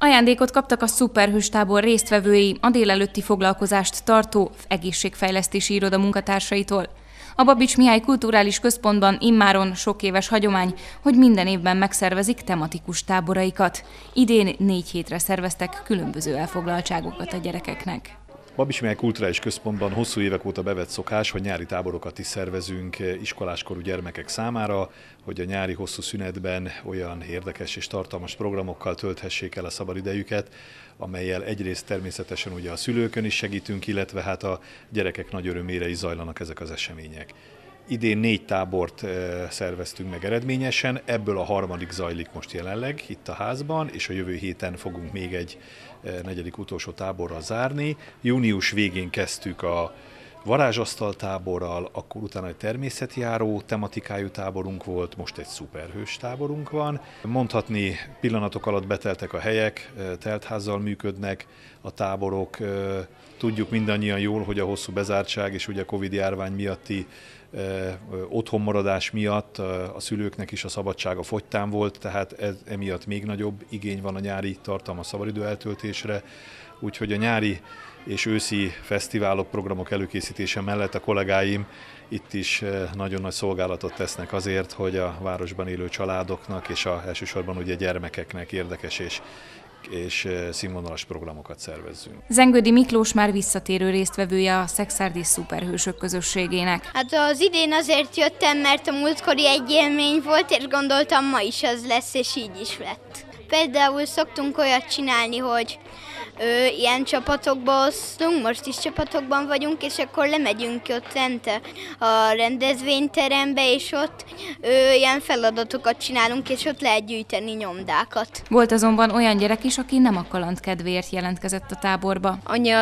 Ajándékot kaptak a Szuperhős tábor résztvevői a délelőtti foglalkozást tartó egészségfejlesztési iroda munkatársaitól. A Babits Mihály Kulturális Központban immáron sok éves hagyomány, hogy minden évben megszervezik tematikus táboraikat. Idén 4 hétre szerveztek különböző elfoglaltságokat a gyerekeknek. Babits Mihály Kulturális Központban hosszú évek óta bevett szokás, hogy nyári táborokat is szervezünk iskoláskorú gyermekek számára, hogy a nyári hosszú szünetben olyan érdekes és tartalmas programokkal tölthessék el a szabadidejüket, amellyel egyrészt természetesen ugye a szülőkön is segítünk, illetve hát a gyerekek nagy örömére is zajlanak ezek az események. Idén 4 tábort szerveztünk meg eredményesen, ebből a 3. zajlik most jelenleg itt a házban, és a jövő héten fogunk még egy 4. utolsó táborral zárni. Június végén kezdtük a varázsasztal táborral, akkor utána egy természetjáró tematikájú táborunk volt, most egy szuperhős táborunk van. Mondhatni, pillanatok alatt beteltek a helyek, teltházzal működnek a táborok. Tudjuk mindannyian jól, hogy a hosszú bezártság és ugye a Covid-járvány miatti otthonmaradás miatt a szülőknek is a szabadsága fogytán volt, tehát emiatt még nagyobb igény van a nyári tartalmas szabadidő eltöltésre, úgyhogy a nyári és őszi fesztiválok, programok előkészítése mellett a kollégáim itt is nagyon nagy szolgálatot tesznek azért, hogy a városban élő családoknak és elsősorban ugye gyermekeknek érdekes és színvonalas programokat szervezzünk. Zengődi Miklós már visszatérő résztvevője a Szekszárdi Szuperhősök közösségének. Hát az idén azért jöttem, mert a múltkori egy élmény volt, és gondoltam, ma is az lesz, és így is lett. Például szoktunk olyat csinálni, hogy ilyen csapatokba osztunk, most is csapatokban vagyunk, és akkor lemegyünk ott lent a rendezvényterembe, és ott ilyen feladatokat csinálunk, és ott lehet gyűjteni nyomdákat. Volt azonban olyan gyerek is, aki nem a kaland kedvéért jelentkezett a táborba. Anya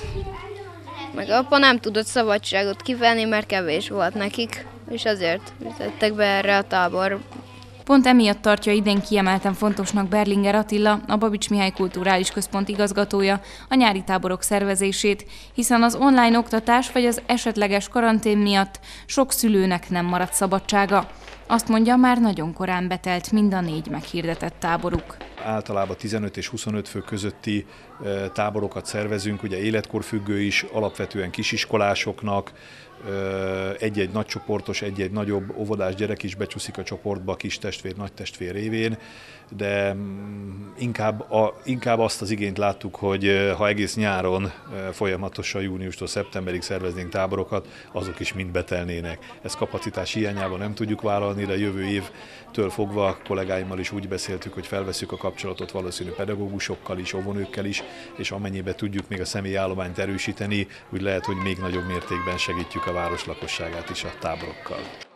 meg apa nem tudott szabadságot kivenni, mert kevés volt nekik, és azért tettek be erre a táborba. Pont emiatt tartja idén kiemelten fontosnak Berlinger Attila, a Babits Mihály Kulturális Központ igazgatója a nyári táborok szervezését, hiszen az online oktatás vagy az esetleges karantén miatt sok szülőnek nem maradt szabadsága. Azt mondja, már nagyon korán betelt mind a 4 meghirdetett táboruk. Általában 15 és 25 fő közötti táborokat szervezünk, ugye életkorfüggő is, alapvetően kisiskolásoknak, egy-egy nagycsoportos, egy-egy nagyobb óvodás gyerek is becsúszik a csoportba kis testvér, nagy testvér révén, de inkább azt az igényt láttuk, hogy ha egész nyáron folyamatosan júniustól szeptemberig szerveznénk táborokat, azok is mind betelnének. Ezt kapacitás hiányában nem tudjuk vállalni, de jövő évtől fogva kollégáimmal is úgy beszéltük, hogy felveszük a kapcsolatot valószínű pedagógusokkal is, óvónőkkel is, és amennyiben tudjuk még a személyállományt erősíteni, úgy lehet, hogy még nagyobb mértékben segítjük a város lakosságát is a táborokkal.